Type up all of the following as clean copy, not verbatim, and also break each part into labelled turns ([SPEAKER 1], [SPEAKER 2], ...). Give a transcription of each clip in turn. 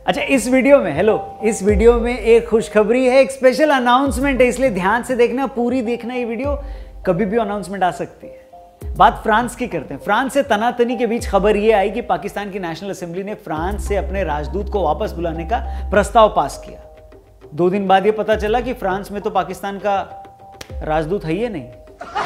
[SPEAKER 1] अच्छा, इस वीडियो में एक खुशखबरी है, एक स्पेशल अनाउंसमेंट है, इसलिए ध्यान से देखना, पूरी देखना। ये वीडियो कभी भी अनाउंसमेंट आ सकती है। बात फ्रांस की करते हैं। फ्रांस से तनातनी के बीच खबर यह आई कि पाकिस्तान की नेशनल असेंबली ने फ्रांस से अपने राजदूत को वापस बुलाने का प्रस्ताव पास किया। 2 दिन बाद यह पता चला कि फ्रांस में तो पाकिस्तान का राजदूत है ही नहीं।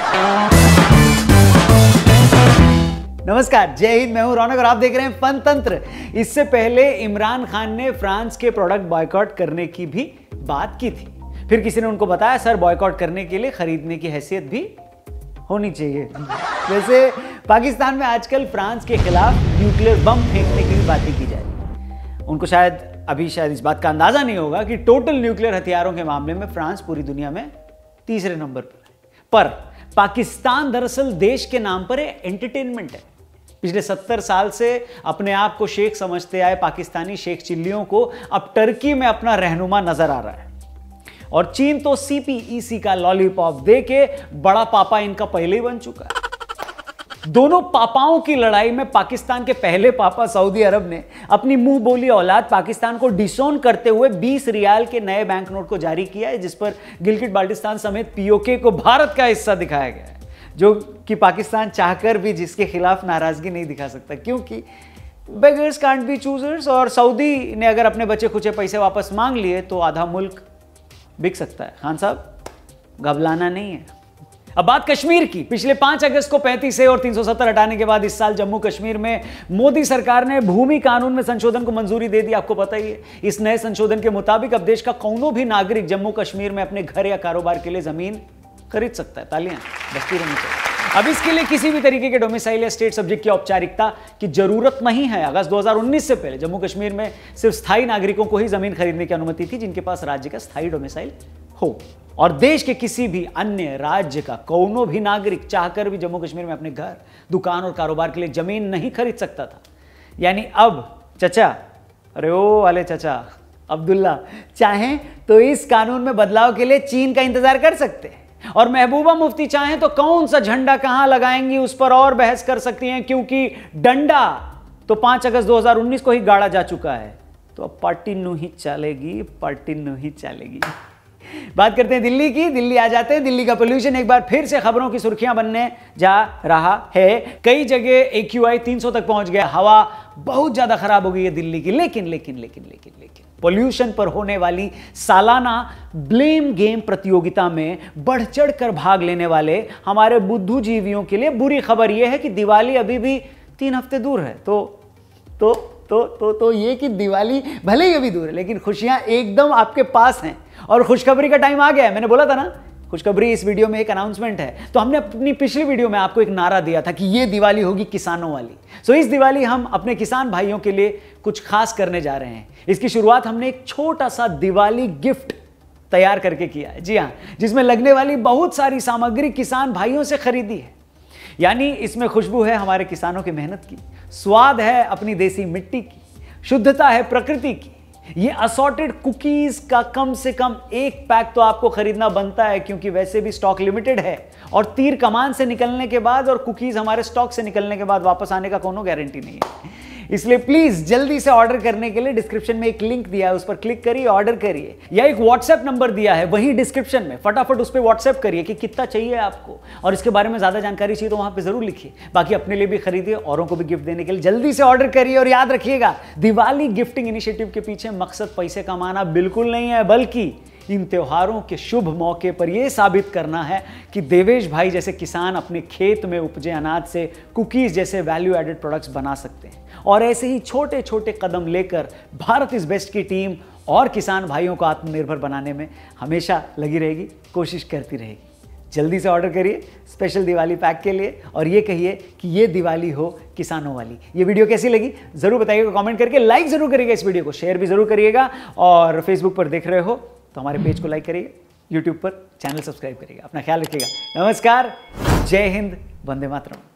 [SPEAKER 1] नमस्कार, जय हिंद, मैं हूं रौनक और आप देख रहे हैं फन तंत्र। इससे पहले इमरान खान ने फ्रांस के प्रोडक्ट बॉयकॉट करने की भी बात की थी। फिर किसी ने उनको बताया, सर बॉयकॉट करने के लिए खरीदने की हैसियत भी होनी चाहिए। वैसे पाकिस्तान में आजकल फ्रांस के खिलाफ न्यूक्लियर बम फेंकने की भी बातें की जा रही है। उनको शायद इस बात का अंदाजा नहीं होगा कि टोटल न्यूक्लियर हथियारों के मामले में फ्रांस पूरी दुनिया में तीसरे नंबर पर पाकिस्तान दरअसल देश के नाम पर एंटरटेनमेंट है। पिछले 70 साल से अपने आप को शेख समझते आए पाकिस्तानी शेख चिल्लियों को अब टर्की में अपना रहनुमा नजर आ रहा है। और चीन तो CPEC का लॉलीपॉप देके बड़ा पापा इनका पहले ही बन चुका है। दोनों पापाओं की लड़ाई में पाकिस्तान के पहले पापा सऊदी अरब ने अपनी मुंह बोली औलाद पाकिस्तान को डिसोन करते हुए 20 रियाल के नए बैंक नोट को जारी किया है, जिस पर गिलगिट बाल्टिस्तान समेत POK को भारत का हिस्सा दिखाया गया है, जो कि पाकिस्तान चाहकर भी जिसके खिलाफ नाराजगी नहीं दिखा सकता, क्योंकि बेगर्स कांट बी चूजर्स। और सऊदी ने अगर अपने बचे खुचे पैसे वापस मांग लिए तो आधा मुल्क बिक सकता है। खान साहब, घबराना नहीं है। अब बात कश्मीर की। पिछले 5 अगस्त को 35A और 370 हटाने के बाद इस साल जम्मू कश्मीर में मोदी सरकार ने भूमि कानून में संशोधन को मंजूरी दे दी। आपको पता ही है, इस नए संशोधन के मुताबिक अब देश का कौनो भी नागरिक जम्मू कश्मीर में अपने घर या कारोबार के लिए जमीन खरीद सकता है। तालियां बजती रहनी चाहिए। अब इसके लिए किसी भी तरीके के डोमिसाइल या स्टेट सब्जेक्ट की औपचारिकता की जरूरत नहीं है। अगस्त 2019 से पहले जम्मू कश्मीर में सिर्फ स्थायी नागरिकों को ही जमीन खरीदने की अनुमति थी, जिनके पास राज्य का स्थायी डोमिसाइल हो। और देश के किसी भी अन्य राज्य का कौनो भी नागरिक चाहकर भी जम्मू कश्मीर में अपने घर, दुकान और कारोबार के लिए जमीन नहीं खरीद सकता था। यानी अब चचा, अरे ओ वाले चचा अब्दुल्ला, चाहें तो इस कानून में बदलाव के लिए चीन का इंतजार कर सकते हैं। और महबूबा मुफ्ती चाहें तो कौन सा झंडा कहां लगाएंगी उस पर और बहस कर सकती हैं, क्योंकि डंडा तो 5 अगस्त 2019 को ही गाड़ा जा चुका है। तो अब पार्टी नू ही चलेगी। बात करते हैं दिल्ली की। दिल्ली आ जाते हैं। दिल्ली का पोल्यूशन एक बार फिर से खबरों की सुर्खियां बनने जा रहा है। कई जगह AQI 300 तक पहुंच गया। हवा बहुत ज्यादा खराब हो गई है दिल्ली की। लेकिन पोल्यूशन पर होने वाली सालाना ब्लेम गेम प्रतियोगिता में बढ़ चढ़ कर भाग लेने वाले हमारे बुद्धिजीवियों के लिए बुरी खबर यह है कि दिवाली अभी भी 3 हफ्ते दूर है। तो ये कि दिवाली भले ही अभी दूर है, लेकिन खुशियां एकदम आपके पास हैं। और खुशखबरी का टाइम आ गया है। मैंने बोला था ना, खुशखबरी इस वीडियो में एक अनाउंसमेंट है। तो हमने अपनी पिछली वीडियो में आपको एक नारा दिया था कि ये दिवाली होगी किसानों वाली। सो इस दिवाली हम अपने किसान भाइयों के लिए कुछ खास करने जा रहे हैं। इसकी शुरुआत हमने एक छोटा सा दिवाली गिफ्ट तैयार करके किया है। जी हाँ, जिसमें लगने वाली बहुत सारी सामग्री किसान भाइयों से खरीदी है। यानी इसमें खुशबू है हमारे किसानों की मेहनत की, स्वाद है अपनी देसी मिट्टी की, शुद्धता है प्रकृति की। ये असॉर्टेड कुकीज का कम से कम 1 पैक तो आपको खरीदना बनता है, क्योंकि वैसे भी स्टॉक लिमिटेड है। और तीर कमान से निकलने के बाद और कुकीज हमारे स्टॉक से निकलने के बाद वापस आने का कोनो गारंटी नहीं है। इसलिए प्लीज जल्दी से ऑर्डर करने के लिए डिस्क्रिप्शन में एक लिंक दिया है, उस पर क्लिक करिए, ऑर्डर करिए। या एक व्हाट्सएप नंबर दिया है वही डिस्क्रिप्शन में, फटाफट उस पर व्हाट्सएप करिए कि कितना चाहिए आपको, और इसके बारे में ज्यादा जानकारी चाहिए तो वहां पे जरूर लिखिए। बाकी अपने लिए भी खरीदिए, औरों को भी गिफ्ट देने के लिए जल्दी से ऑर्डर करिए। और याद रखिएगा, दिवाली गिफ्टिंग इनिशिएटिव के पीछे मकसद पैसे कमाना बिल्कुल नहीं है, बल्कि इन त्योहारों के शुभ मौके पर यह साबित करना है कि देवेश भाई जैसे किसान अपने खेत में उपजे अनाज से कुकीज जैसे वैल्यू एडेड प्रोडक्ट्स बना सकते हैं। और ऐसे ही छोटे छोटे कदम लेकर भारत इज बेस्ट की टीम और किसान भाइयों को आत्मनिर्भर बनाने में हमेशा लगी रहेगी, कोशिश करती रहेगी। जल्दी से ऑर्डर करिए स्पेशल दिवाली पैक के लिए, और ये कहिए कि ये दिवाली हो किसानों वाली। ये वीडियो कैसी लगी जरूर बताइएगा कमेंट करके, लाइक जरूर करिएगा इस वीडियो को, शेयर भी जरूर करिएगा। और फेसबुक पर देख रहे हो तो हमारे पेज को लाइक करिएगा, यूट्यूब पर चैनल सब्सक्राइब करिएगा। अपना ख्याल रखिएगा। नमस्कार, जय हिंद, वंदे मातरम।